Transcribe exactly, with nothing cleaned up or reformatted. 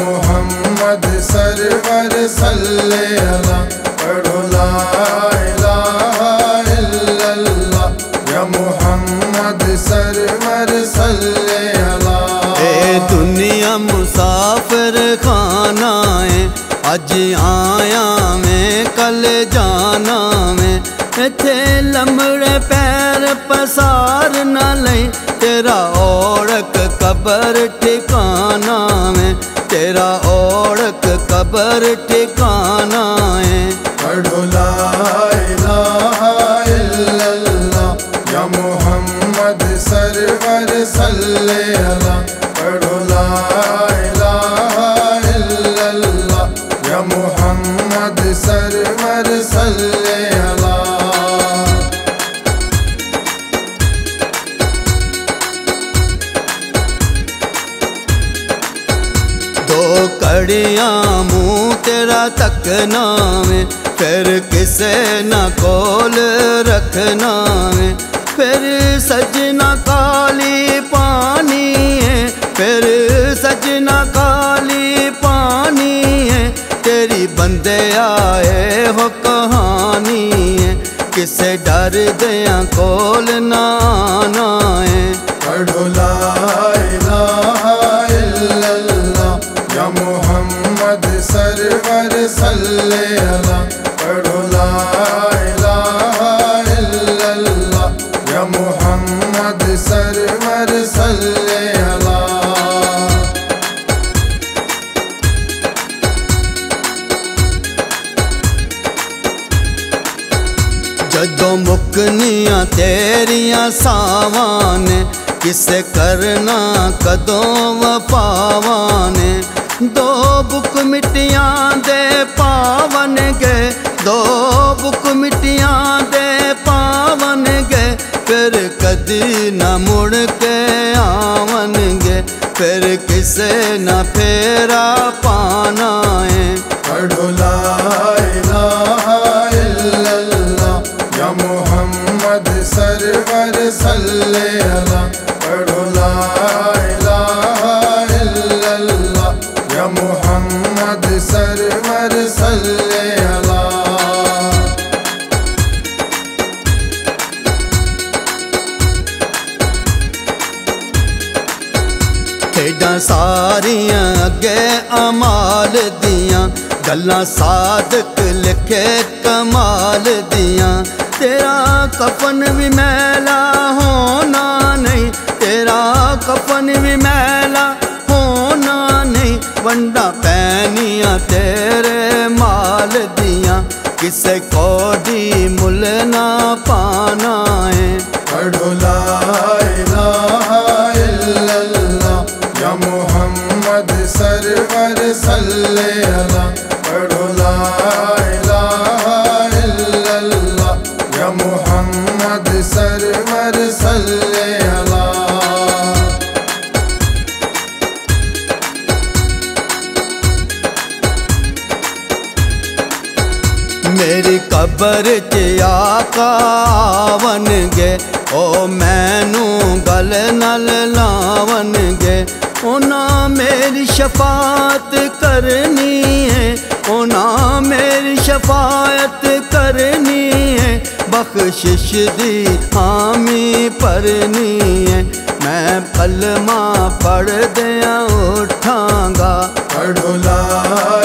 Mohammad server सल्ले अला, पढ़ो ला इलाहा इल्लल्लाह, या मोहम्मद सरवर सल्ले अला। ए दुनिया मुसाफिर खाना है, अज आया मैं कल जाना मैं, इथे लमड़े पैर पसार न ले, तेरा ओढ़क कबर ठिकाना में, तेरा ओढ़क कबर ठिकाना है। पढ़ो ला इलाहा इल्लल्लाह, या मोहम्मद सरवर सल्ले अला, पढ़ो ला इलाहा इल्लल्लाह, या मोहम्मद सरवर सल्ले अला। दो कड़ियाँ मुँह तेरा तकना में, फिर किसे न कोल रखना में, फिर सजना काली पानी है, फिर सजना काली पानी है, तेरी बंदे आए हो कहानी है, किसे डर दिया कोल ना आना है। पढ़ो ला इलाहा इल्लल्लाह, या मोहम्मद सरवर सल्ले अला, पढ़ो ला इलाहा इल्लल्लाह, या मोहम्मद सरवर सल्ले अला। जदों मुकनियां तेरियां सावां ने, किसे करना कदों वफावां ने, दो बुक मिट्टियां दे पावन गए, दो बुक मिट्टियां दे पावन गए, फिर कदी न मुड़ के आवन गे, फिर किसे न फेरा पाना है। पढ़ो ला इलाहा इल्लल्लाह, या मोहम्मद सरवर सल्ले अला, पढ़ो ला इलाहा इल्लल्लाह, या मोहम्मद सरवर सल्ले अला। खेडां सारियां अगे अमाल दियां, गल्लां सादक लिखे कमाल दियां, तेरा कफन भी मैला होना नहीं, तेरा कफन भी मैला होना नहीं, वंडा पैनियां तेरे माल दियां, किसे कोडी मुल ना पाना है। पढ़ो ला इलाहा इल्लल्लाह, या मोहम्मद सरवर सल्ले अला, पढ़ो ला इलाहा इल्लल्लाह, या मोहम्मद सरवर सल्ले अला। मेरी कबर च आका आवन गे, ओ मैनू गल नल लावन गे, ओना मेरी शफात करनी है, ओना मेरी शफायत करनी है, बख्शिश दी हामी भरनी है, मैं कलमा पढ़ दिया उठांगा। पढ़ो ला